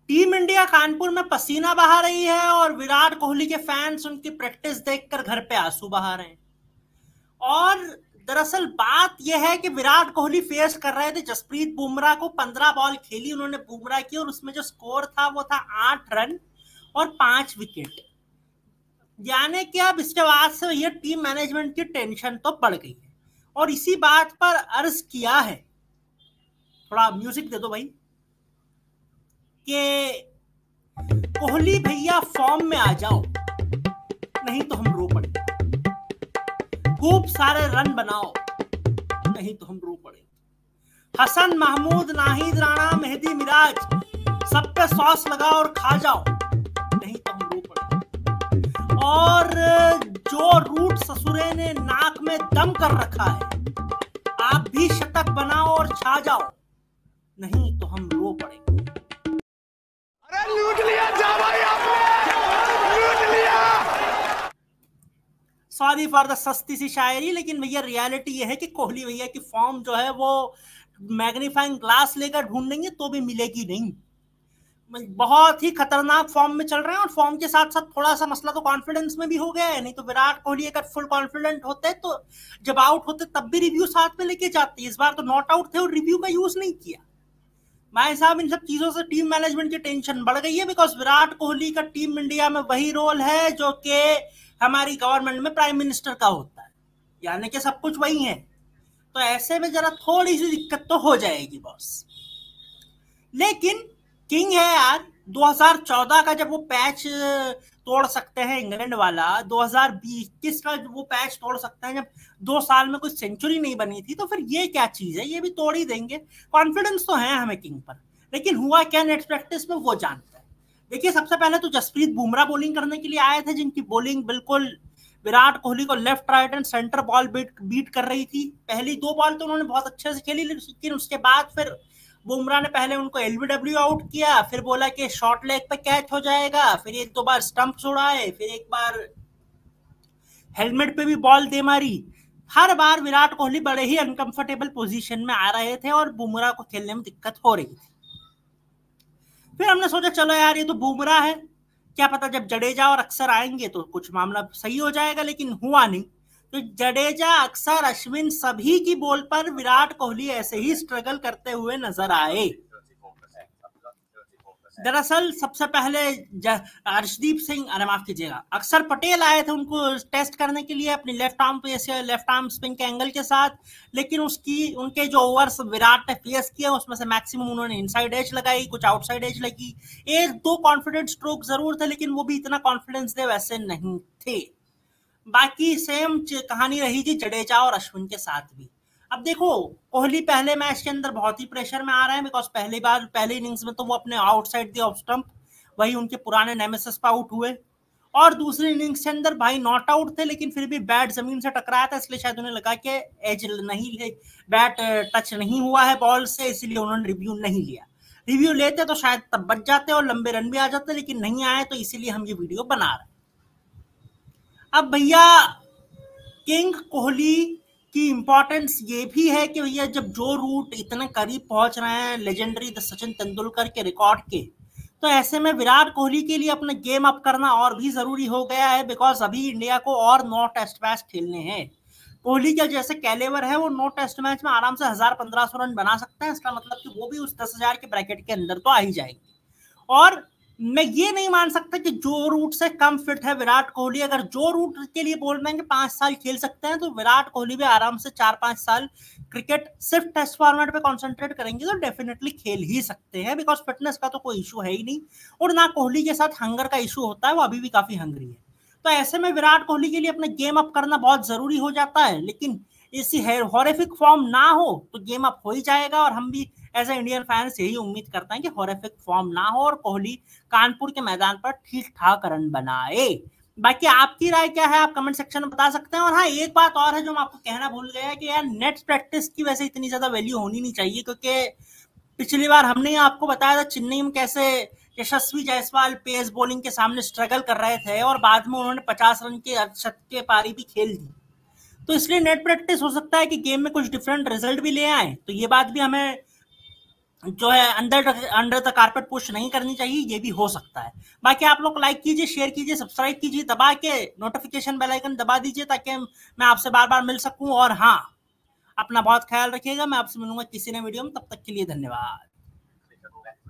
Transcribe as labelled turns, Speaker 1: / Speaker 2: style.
Speaker 1: Team India Kanpur में पसीना बहा रही है और विराट कोहली के फैंस उनकी प्रैक्टिस देखकर घर पे आंसू बहा रहे हैं। और दरअसल बात यह है कि विराट कोहली फेस कर रहे थे जसप्रीत बुमराह को। 15 बॉल खेली उन्होंने बुमराह की और उसमें जो स्कोर था वो था 8 रन और 5 विकेट। यानी कि अब इसके बाद से ये टीम मैनेजमेंट की टेंशन तो बढ़ गई है और इसी बात पर अर्ज किया है, थोड़ा म्यूजिक दे दो भाई, कि कोहली भैया फॉर्म में आ जाओ नहीं तो हम रो पड़े, खूब सारे रन बनाओ नहीं तो हम रो पड़े। हसन महमूद, नाहिद राणा, मेहदी मिराज सब पे सॉस लगाओ और खा जाओ नहीं तो हम रो पड़े। और जो रूट ससुरे ने नाक में दम कर रखा है, आप भी शतक बनाओ और छा जाओ नहीं तो हम रो पड़े।
Speaker 2: अरे लूट लिया जा भाई आपने, लूट लिया।
Speaker 1: सॉरी फॉर द सस्ती सी शायरी, लेकिन भैया रियलिटी ये है कि कोहली भैया की फॉर्म जो है वो मैग्नीफाइंग ग्लास लेकर ढूंढेंगे तो भी मिलेगी नहीं। बहुत ही खतरनाक फॉर्म में चल रहे हैं और फॉर्म के साथ साथ थोड़ा सा मसला तो कॉन्फिडेंस में भी हो गया है। नहीं तो विराट कोहली अगर फुल कॉन्फिडेंट होते तो जब आउट होते तब भी रिव्यू साथ में लेके जाते। इस बार तो नॉट आउट थे और रिव्यू का यूज नहीं किया। भाई साहब, इन सब चीजों से टीम मैनेजमेंट की टेंशन बढ़ गई है, बिकॉज विराट कोहली का टीम इंडिया में वही रोल है जो कि हमारी गवर्नमेंट में प्राइम मिनिस्टर का होता है, यानी कि सब कुछ वही है। तो ऐसे में जरा थोड़ी सी दिक्कत तो हो जाएगी बॉस। लेकिन किंग है यार। 2014 का जब वो पैच तोड़ सकते हैं इंग्लैंड वाला, 2021 का वो पैच तोड़ सकते हैं जब 2 साल में कोई सेंचुरी नहीं बनी थी, तो फिर ये क्या चीज है, ये भी तोड़ ही देंगे। कॉन्फिडेंस तो है हमें किंग पर, लेकिन हुआ क्या नेट प्रैक्टिस में वो जानता है। देखिए, सबसे पहले तो जसप्रीत बुमराह बॉलिंग करने के लिए आए थे, जिनकी बॉलिंग बिल्कुल विराट कोहली को left right and center ball beat कर रही थी। पहली 2 बॉल तो उन्होंने बहुत अच्छे से खेली, लेकिन उसके बाद फिर बुमराह ने पहले उनको एलबीडब्ल्यू आउट किया, फिर बोला कि शॉर्ट लेग पे कैच हो जाएगा, फिर 1-2 बार स्टंप उड़ाए, फिर एक बार हेलमेट पे भी बॉल दे मारी। हर बार विराट कोहली बड़े ही अनकंफर्टेबल पोजीशन में आ रहे थे और बुमराह को खेलने में दिक्कत हो रही थी। फिर हमने सोचा चलो यार ये तो बुमराह है, क्या पता जब जडेजा और अक्सर आएंगे तो कुछ मामला सही हो जाएगा, लेकिन हुआ नहीं। तो जडेजा, अक्सर, अश्विन सभी की बॉल पर विराट कोहली ऐसे ही स्ट्रगल करते हुए नजर आए। दरअसल सबसे पहले अर्शदीप सिंह, अरे माफ कीजिएगा, अक्षर पटेल आए थे उनको टेस्ट करने के लिए अपनी लेफ्ट आर्म स्पिन के एंगल के साथ, लेकिन उनके जो ओवर्स विराट ने फेस किया उसमें से मैक्सिमम उन्होंने इनसाइड एज लगाई, कुछ आउटसाइड एज लगी। 1-2 कॉन्फिडेंट स्ट्रोक जरूर थे, लेकिन वो भी इतना कॉन्फिडेंस दे वैसे नहीं थे। बाकी सेम कहानी रही थी जडेजा और अश्विन के साथ भी। अब देखो, कोहली पहले मैच के अंदर बहुत ही प्रेशर में आ रहे हैं, बिकॉज पहले इनिंग्स में तो वो अपने आउटसाइड द ऑफ स्टंप, वही उनके पुराने नेमेसिस पे आउट हुए, और दूसरी इनिंग्स के अंदर भाई नॉट आउट थे, लेकिन फिर भी बैट जमीन से टकराया था, इसलिए शायद उन्हें लगा कि एज नहीं है, बैट टच नहीं हुआ है बॉल से, इसलिए उन्होंने रिव्यू नहीं लिया। रिव्यू लेते तो शायद तब बच जाते और लंबे रन भी आ जाते, लेकिन नहीं आए, तो इसीलिए हम ये वीडियो बना रहे हैं। अब भैया, किंग कोहली की इंपॉर्टेंस ये भी है कि भैया जब जो रूट इतने करीब पहुंच रहे हैं लेजेंडरी सचिन तेंदुलकर के रिकॉर्ड के, तो ऐसे में विराट कोहली के लिए अपना गेम अप करना और भी जरूरी हो गया है, बिकॉज अभी इंडिया को और 9 टेस्ट मैच खेलने हैं। कोहली का जैसे कैलेवर है, वो 9 टेस्ट मैच में आराम से 1000-1500 रन बना सकते हैं। इसका मतलब कि वो भी उस 10,000 के ब्रैकेट के अंदर तो आ ही जाएंगे। और मैं ये नहीं मान सकता कि जो रूट से कम फिट है विराट कोहली, अगर जो रूट के लिए बोल रहे हैं कि 5 साल खेल सकते हैं, तो विराट कोहली भी आराम से 4-5 साल क्रिकेट सिर्फ टेस्ट फॉर्मेट पे कंसंट्रेट करेंगे तो डेफिनेटली खेल ही सकते हैं, बिकॉज फिटनेस का तो कोई इशू है ही नहीं, और ना कोहली के साथ हंगर का इशू होता है, वो अभी भी काफी हंगरी है। तो ऐसे में विराट कोहली के लिए अपना गेम अप करना बहुत जरूरी हो जाता है, लेकिन इसी हॉरिफिक फॉर्म ना हो तो गेम अप हो ही जाएगा। और हम भी एज ए इंडियन फैंस यही उम्मीद करते हैं कि हॉरिफिक फॉर्म ना हो और कोहली कानपुर के मैदान पर ठीक ठाक रन बनाए। बाकी आपकी राय क्या है, आप कमेंट सेक्शन में बता सकते हैं। और हाँ, एक बात और है जो मैं आपको कहना भूल गया, कि यार नेट प्रैक्टिस की वैसे इतनी ज्यादा वैल्यू होनी नहीं चाहिए, क्योंकि पिछली बार हमने आपको बताया था चेन्नई में कैसे यशस्वी जायसवाल पेस बॉलिंग के सामने स्ट्रगल कर रहे थे और बाद में उन्होंने 50 रन के अर्धशतकीय पारी भी खेल दी। तो इसलिए नेट प्रैक्टिस हो सकता है कि गेम में कुछ डिफरेंट रिजल्ट भी ले आए, तो ये बात भी हमें जो है अंडर द कारपेट पुश नहीं करनी चाहिए, ये भी हो सकता है। बाकी आप लोग लाइक कीजिए, शेयर कीजिए, सब्सक्राइब कीजिए, दबा के नोटिफिकेशन बेल आइकन दबा दीजिए ताकि मैं आपसे बार बार मिल सकूं। और हाँ, अपना बहुत ख्याल रखिएगा। मैं आपसे मिलूंगा किसी नए वीडियो में, तब तक के लिए धन्यवाद।